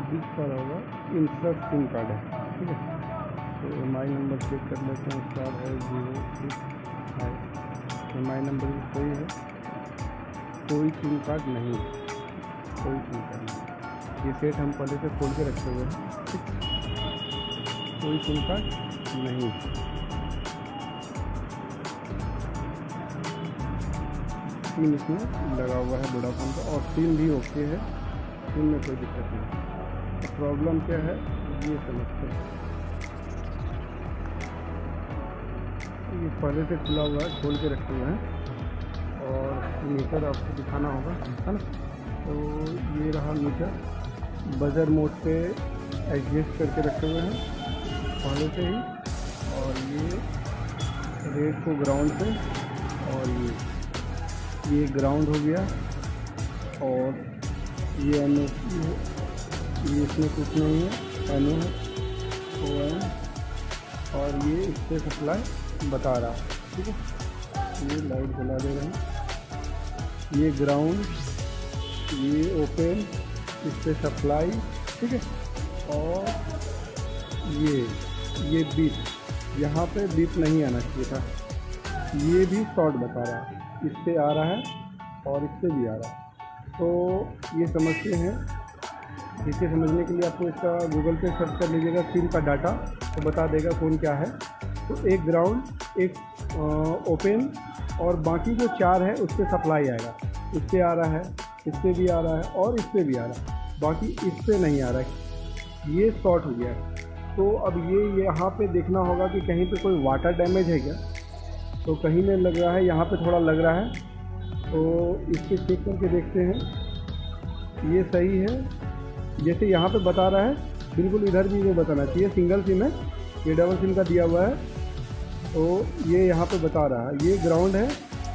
दिख पा रहा होगा इंसर्ट सिम कार्ड है, ठीक है। तो एम आई नंबर चेक कर लेते हैं, स्टार है 06 है, एम आई नंबर भी सही है, कोई सिम कार्ड नहीं, कोई सिम कार्ड नहीं। ये सेट हम पहले से खोल के रखे हुए हैं, ठीक, कोई सिम कार्ड नहीं। सिम इसमें लगा हुआ है वोडाफोन का और सिम भी ओके है, सिम में कोई दिक्कत नहीं। प्रॉब्लम क्या है ये समझते हैं। ये पहले से खुला हुआ है, खोल के रखे हुए हैं और मीटर आपको दिखाना होगा, है ना। तो ये रहा मीटर, बजर मोड पे एडजस्ट करके रखे हुए हैं पहले से ही। और ये रेड को ग्राउंड पे, और ये ग्राउंड हो गया, और ये एन है, ये इसमें कुछ नहीं है, एन है ओ एन, और ये इससे सप्लाई बता रहा है, ठीक है। ये लाइट जला दे रहे हैं, ये ग्राउंड, ये ओपन, इससे सप्लाई, ठीक है। और ये बीप, यहाँ पे बीप नहीं आना चाहिए था, ये भी शॉर्ट बता रहा है, इससे आ रहा है और इससे भी आ रहा है। तो ये समझते हैं। इसे समझने के लिए आपको इसका गूगल पे सर्च कर लीजिएगा सिम का डाटा, तो बता देगा कौन क्या है। तो एक ग्राउंड, एक ओपन, और बाकी जो 4 है उससे सप्लाई आएगा, इससे आ रहा है, इससे भी आ रहा है और इससे भी आ रहा है, बाकी इससे नहीं आ रहा है, ये शॉर्ट हो गया है। तो अब ये यहाँ पे देखना होगा कि कहीं पे कोई वाटर डैमेज है क्या, तो कहीं में लग रहा है, यहाँ पे थोड़ा लग रहा है, तो इससे चेक करके देखते हैं। ये सही है, जैसे यहाँ पे बता रहा है बिल्कुल इधर भी ये बताना चाहिए, सिंगल सिम है, ये डबल सिम का दिया हुआ है, तो ये यहाँ पे बता रहा है। ये ग्राउंड है,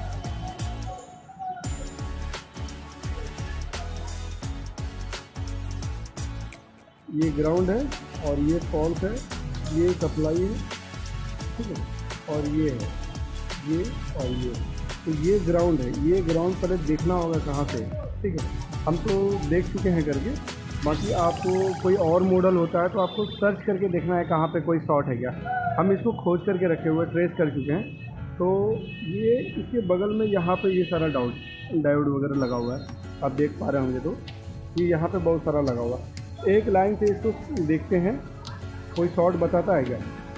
ये ग्राउंड है, और ये फॉल्स है, ये सप्लाई है, ठीक है। और ये है, ये और ये, तो ये ग्राउंड है, ये ग्राउंड पर देखना होगा कहाँ से, ठीक है। हम तो देख चुके हैं करके, बाकी आपको कोई और मॉडल होता है तो आपको सर्च करके देखना है कहाँ पे कोई शॉर्ट है क्या। हम इसको खोज करके रखे हुए, ट्रेस कर चुके हैं। तो ये इसके बगल में यहाँ पे ये सारा डायोड वगैरह लगा हुआ है, आप देख पा रहे होंगे। तो ये यहाँ पे बहुत सारा लगा हुआ है, एक लाइन से इसको देखते हैं कोई शॉर्ट बताता है क्या।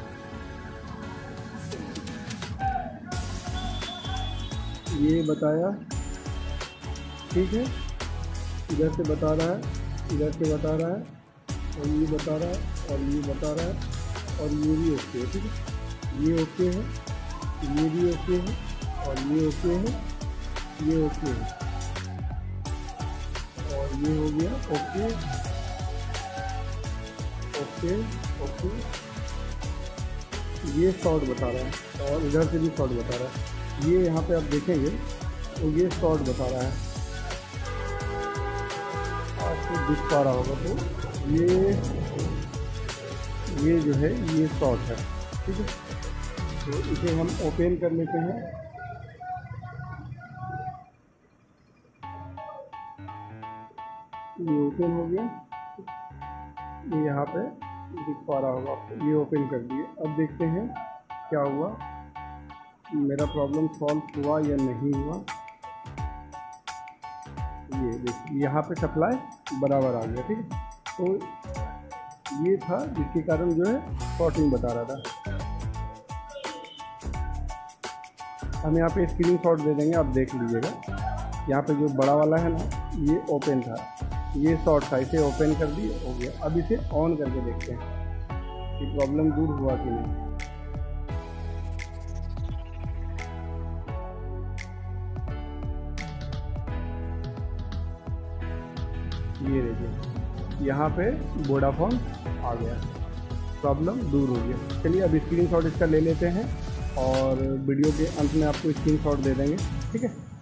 ये बताया, ठीक है, इधर से बता रहा है, इधर से बता रहा है, और ये बता रहा है, और ये बता रहा है, और ये भी ओके है, ठीक है। ये ओके है, ये भी ओके है, और ये ओके है, ये ओके है, और ये हो गया ओके ओके ओके। ये शॉर्ट बता रहा है, और इधर से भी शॉर्ट बता रहा है। ये यहाँ पे आप देखेंगे तो ये शॉर्ट बता रहा है, आपको दिख पा रहा होगा। तो ये जो है ये शॉर्ट है, ठीक है। तो इसे हम ओपन कर लेते हैं। ये ओपन हो गया, ये यहाँ पे दिख पा रहा होगा आपको, ये ओपन कर दिए। अब देखते हैं क्या हुआ, मेरा प्रॉब्लम सॉल्व हुआ या नहीं हुआ। ये देखिए यहाँ पे सप्लाई बराबर आ गया, ठीक है। तो ये था जिसके कारण जो है शॉर्टिंग बता रहा था। हम यहाँ पे स्क्रीन शॉट दे देंगे, आप देख लीजिएगा। यहाँ पे जो बड़ा वाला है ना, ये ओपन था, ये शॉर्ट था, इसे ओपन कर दिए, हो गया। अब इसे ऑन करके देखते हैं कि प्रॉब्लम दूर हुआ कि नहीं। ये देखिए यहाँ पे वोडाफोन आ गया, प्रॉब्लम दूर हो गया। चलिए अब स्क्रीनशॉट इसका ले लेते हैं और वीडियो के अंत में आपको स्क्रीनशॉट दे देंगे, ठीक है।